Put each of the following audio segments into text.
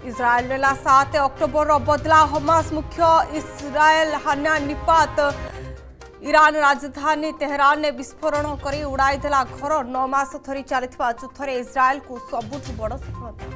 इस्राएल नेला 7 अक्टोबर बदला हमास मुख्य इस्राएल हाना निपात ईरान राजधानी तेहरान ने विस्फोरण कर उड़ाईदेला घर 9 मास धरी चलता युद्ध इस्राएल को सबुठ बड़ सफलता।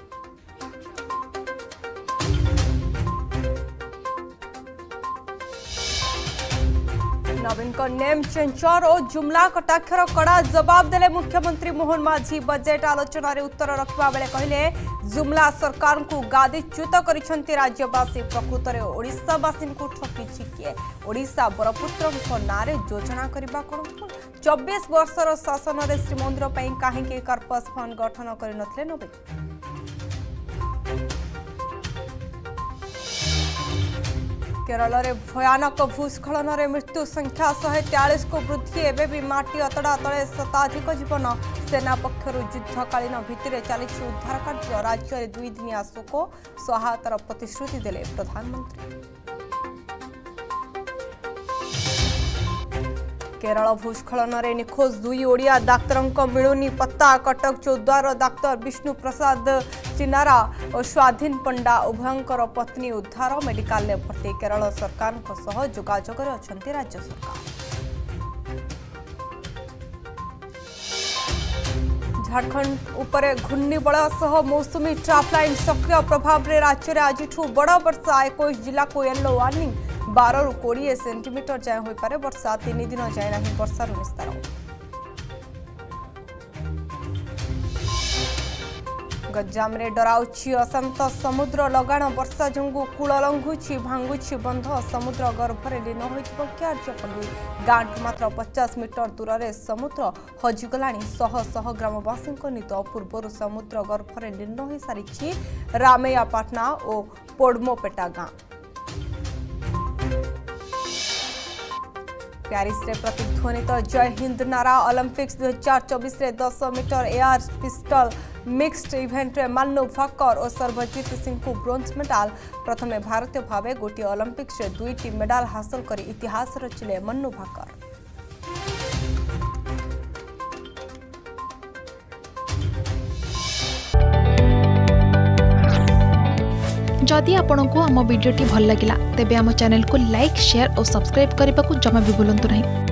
नवीन को नेम चेंजर और जुमला कटाक्षर कड़ा जवाब देले मुख्यमंत्री मोहन माझी बजेट आलोचना रे उत्तर रखा बेले कहले जुमला सरकार को गादीच्युत करिसेंती राज्यवासी प्रकृत में ओडिशावासी को ठकिछि किए ओडिशा बरपुत्र नारे योजना करबा कोन 24 वर्षर शासन रे श्रीमंदिर पई काहेकि कर्पस फंड गठन करिनथले नवीन। केरल में भयानक भूस्खलन में मृत्यु संख्या 143 को वृद्धि एवं भी माटी अतड़ा तले शताधिक जीवन सेना पक्षर युद्धकालीन भित्तिरे चली उद्धार कार्य राज्य में 2 दिनिया शोक सहायतार प्रतिश्रुति देले प्रधानमंत्री। केरल भूस्खलन में निखोज 2 ओडिया डाक्तर मिलुनी पत्ता कटक चौद्वार डाक्तर विष्णु प्रसाद चिनारा और स्वाधीन पंडा उभयंकर पत्नी उद्धार मेडिकल में भर्ती केरल सरकार जोगाजोग अच्छी राज्य सरकार। झारखंड उपरे घूर्णिबलय सह मौसुमी ट्रफ लाइन सक्रिय प्रभाव में राज्य में आज बड़ वर्षा 21 जिला को येलो वार्निंग 12 ରୁ 20 सेंटीमीटर जाए हो पारे वर्षा 3 दिन जाए नहीं वर्षार विस्तार। गंजाम रे डराउछि अशांत समुद्र लगाण वर्षा जोंगु कूल लंघुछि भांगुछि बंध समुद्र गर्भरे लीन होइथिबो कार्जपल्ली गांठ मात्र 50 मीटर दूर रे समुद्र हजिगलाणी शह शह ग्रामवासी नित पूर्वर समुद्र गर्भरे लीन होई सारिछि रामैया पाटना और पोडमोपेटा गां। प्यारिस रे प्रतिध्वनित जय हिंद नारा ओलंपिक्स 2024 रे 10 metre air pistol mixed event रे मन्नू भाकर और सर्वजीत सिंह को ब्रोंज मेडल प्रथमे भारतीय भावे गोटी ओलंपिक्स रे 2टी मेडल हासिल कर इतिहास रचिले मन्नू भाकर। जदि आपंक आम भिडी भल लगा तेब आम चैनल को लाइक शेयर और सब्सक्राइब करने को जमा भी भूलु नहीं।